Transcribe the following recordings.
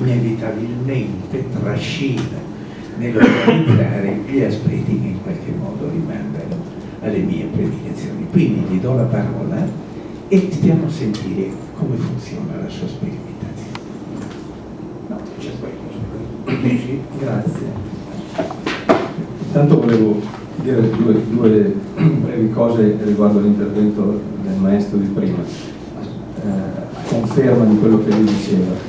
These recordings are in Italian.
inevitabilmente trascina nell'organizzare gli aspetti che in qualche modo rimandano alle mie predicazioni. Quindi gli do la parola e stiamo a sentire come funziona la sua sperimentazione. No, c'è qualcosa. Sì, grazie. Intanto volevo dire due brevi cose riguardo all'intervento del maestro di prima, a conferma di quello che lui diceva.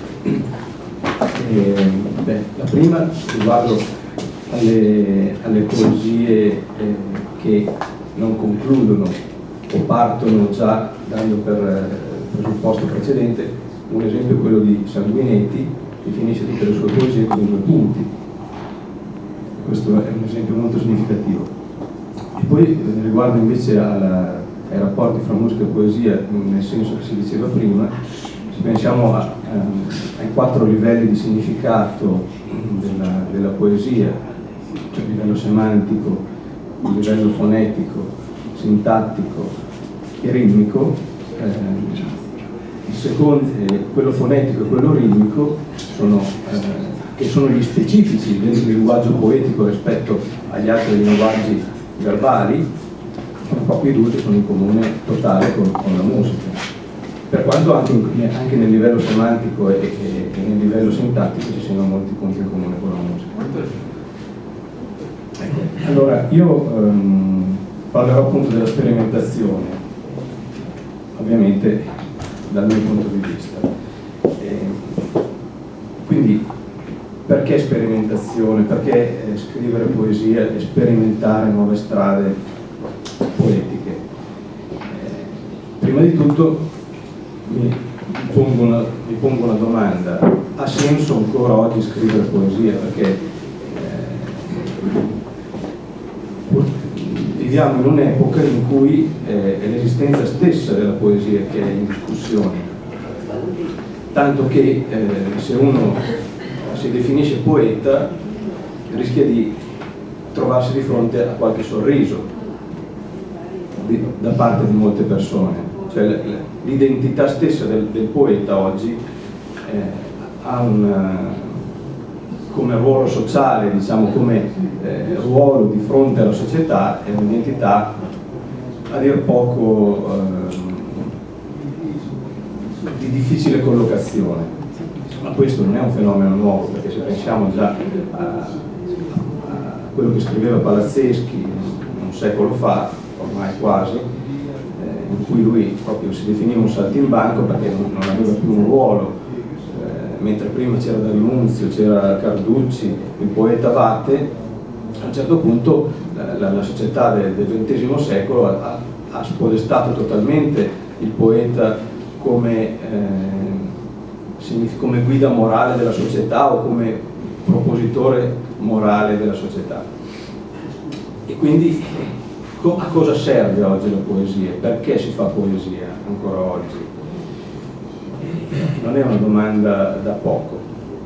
La prima riguardo alle poesie che non concludono o partono già dando per presupposto precedente. Un esempio è quello di Sanguinetti, che finisce tutte le sue poesie con 2 punti. Questo è un esempio molto significativo. E poi riguardo invece ai rapporti fra musica e poesia, nel senso che si diceva prima, se pensiamo ai 4 livelli di significato della poesia, cioè il livello semantico, il livello fonetico, sintattico e ritmico, il secondo, quello fonetico e quello ritmico che sono gli specifici del linguaggio poetico rispetto agli altri linguaggi verbali, sono proprio i 2 che sono in comune totale con la musica. Per quanto anche nel livello semantico e nel livello sintattico ci siano molti punti in comune con la musica. Ecco. Allora, io parlerò appunto della sperimentazione, ovviamente dal mio punto di vista. Quindi, perché sperimentazione? Perché scrivere poesia e sperimentare nuove strade poetiche? Prima di tutto mi pongo una domanda: ha senso ancora oggi scrivere poesia? Perché viviamo in un'epoca in cui è l'esistenza stessa della poesia che è in discussione, tanto che se uno si definisce poeta rischia di trovarsi di fronte a qualche sorriso da parte di molte persone. Cioè l'identità stessa del poeta oggi ha come ruolo sociale, diciamo, come ruolo di fronte alla società, è un'identità a dir poco di difficile collocazione. Ma questo non è un fenomeno nuovo, perché se pensiamo già a quello che scriveva Palazzeschi un secolo fa, ormai quasi, in cui lui proprio si definiva un saltimbanco perché non aveva più un ruolo, mentre prima c'era D'Annunzio, c'era Carducci, il poeta Vate. A un certo punto la società del XX secolo ha spodestato totalmente il poeta come guida morale della società o come propositore morale della società. E quindi a cosa serve oggi la poesia? Perché si fa poesia ancora oggi? Non è una domanda da poco.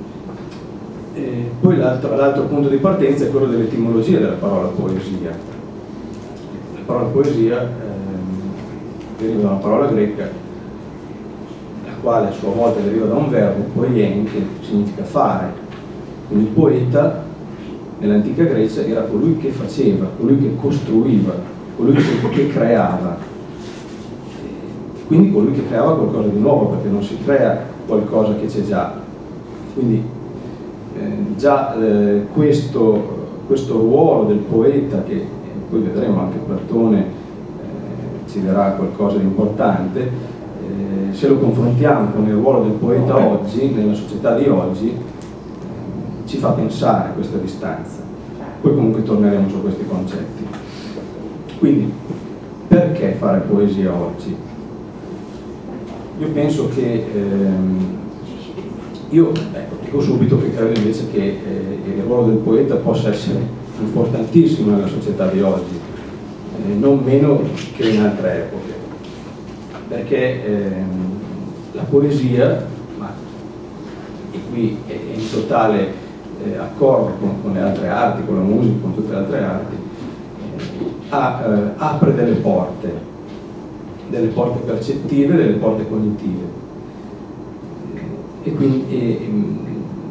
Poi l'altro punto di partenza è quello dell'etimologia della parola poesia. La parola poesia deriva da una parola greca, la quale a sua volta deriva da un verbo, poien, che significa fare. Quindi il poeta nell'antica Grecia era colui che faceva, colui che costruiva, colui che creava. Quindi colui che creava qualcosa di nuovo, perché non si crea qualcosa che c'è già. Quindi già questo ruolo del poeta, che poi vedremo anche Platone ci darà qualcosa di importante, se lo confrontiamo con il ruolo del poeta oggi, nella società di oggi, ci fa pensare a questa distanza. Poi comunque torneremo su questi concetti. Quindi, perché fare poesia oggi? Io penso che dico subito che credo invece che il ruolo del poeta possa essere importantissimo nella società di oggi, non meno che in altre epoche, perché la poesia, e qui è in totale accordo con le altre arti, con la musica, con tutte le altre arti, apre delle porte percettive, delle porte cognitive, e quindi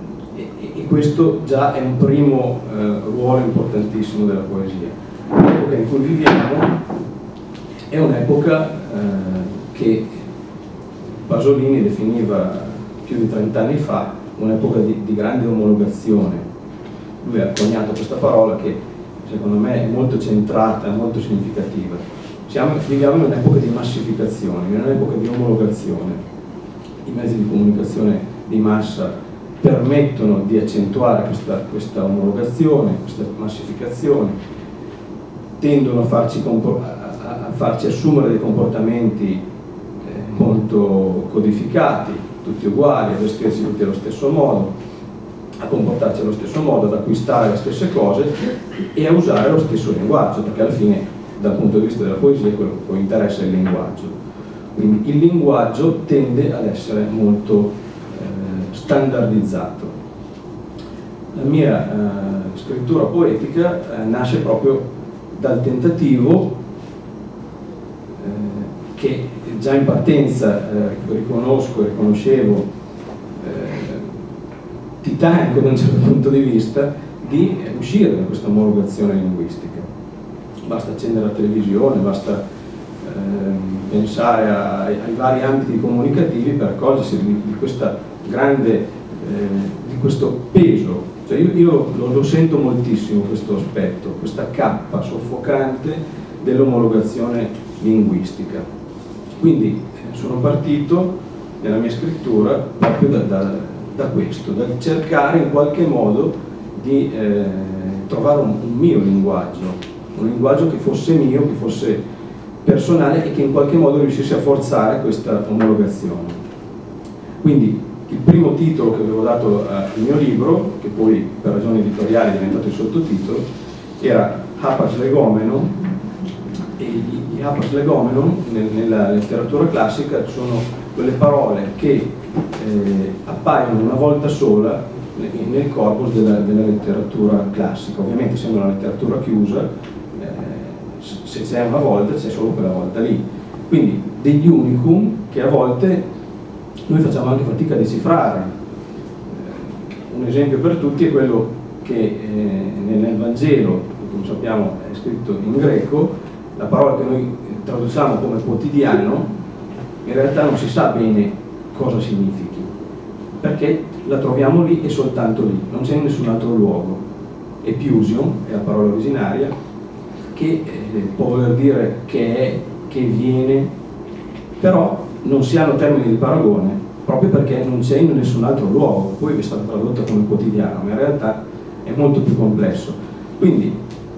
e questo già è un primo ruolo importantissimo della poesia. L'epoca in cui viviamo è un'epoca che Pasolini definiva più di 30 anni fa un'epoca di grande omologazione. Lui ha coniato questa parola che secondo me è molto centrata, molto significativa. Viviamo in un'epoca di massificazione, in un'epoca di omologazione. I mezzi di comunicazione di massa permettono di accentuare questa omologazione, questa massificazione, tendono a farci assumere dei comportamenti molto codificati, tutti uguali, a vestirsi tutti allo stesso modo, a comportarci allo stesso modo, ad acquistare le stesse cose e a usare lo stesso linguaggio, perché alla fine dal punto di vista della poesia quello che poi interessa è il linguaggio. Quindi il linguaggio tende ad essere molto standardizzato. La mia scrittura poetica nasce proprio dal tentativo che già in partenza riconoscevo titanico da un certo punto di vista, di uscire da questa omologazione linguistica. Basta accendere la televisione, basta pensare ai vari ambiti comunicativi per accorgersi di questa grande, di questo peso. Cioè io lo sento moltissimo questo aspetto, questa cappa soffocante dell'omologazione linguistica. Quindi sono partito nella mia scrittura proprio da questo, dal cercare in qualche modo di trovare un mio linguaggio, un linguaggio che fosse mio, che fosse personale e che in qualche modo riuscisse a forzare questa omologazione. Quindi il primo titolo che avevo dato al mio libro, che poi per ragioni editoriali è diventato il sottotitolo, era Hapax Legomenon, e gli Hapax Legomenon nella letteratura classica sono quelle parole che appaiono una volta sola nel corpus della letteratura classica. Ovviamente essendo una letteratura chiusa, se c'è una volta c'è solo quella volta lì, quindi degli unicum che a volte noi facciamo anche fatica a decifrare. Un esempio per tutti è quello che nel Vangelo, come sappiamo è scritto in greco, la parola che noi traduciamo come quotidiano in realtà non si sa bene cosa significhi, perché la troviamo lì e soltanto lì, non c'è in nessun altro luogo. Epiusion è la parola originaria, che può voler dire che è, che viene, però non si hanno termini di paragone proprio perché non c'è in nessun altro luogo. Poi è stata tradotta come quotidiano, ma in realtà è molto più complesso. Quindi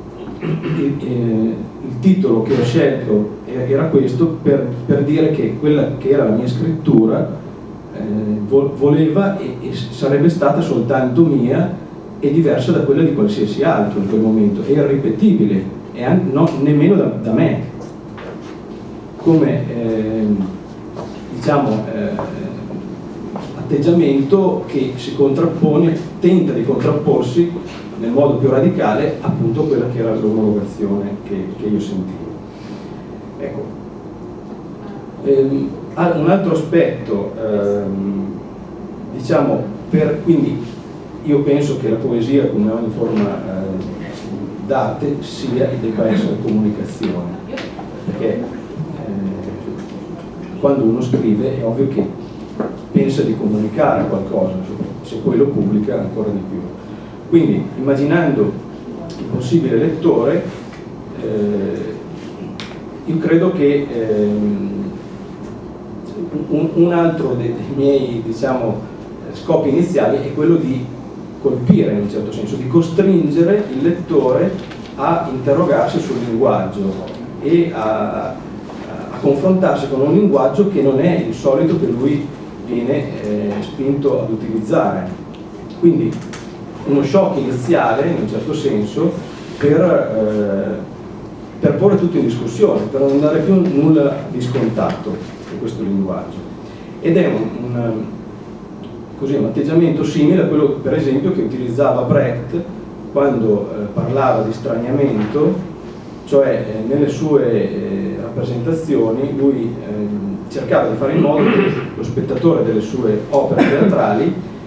il titolo che ho scelto era questo per dire che quella che era la mia scrittura voleva e sarebbe stata soltanto mia e diversa da quella di qualsiasi altro in quel momento, è irripetibile e nemmeno da me, come diciamo atteggiamento che si contrappone, tenta di contrapporsi nel modo più radicale appunto a quella che era l'omologazione che io sentivo. Ecco. Un altro aspetto, diciamo, quindi io penso che la poesia, come ogni forma d'arte, sia e debba essere comunicazione, perché quando uno scrive è ovvio che pensa di comunicare qualcosa, se poi lo pubblica ancora di più. Quindi immaginando il possibile lettore, io credo che un altro dei miei, diciamo, scopi iniziali è quello di colpire, in un certo senso, di costringere il lettore a interrogarsi sul linguaggio e a confrontarsi con un linguaggio che non è il solito che lui viene spinto ad utilizzare. Quindi uno shock iniziale, in un certo senso, per porre tutto in discussione, per non dare più nulla di scontato in questo linguaggio. Ed è un atteggiamento simile a quello, per esempio, che utilizzava Brecht quando parlava di straniamento, cioè nelle sue rappresentazioni lui cercava di fare in modo che lo spettatore delle sue opere teatrali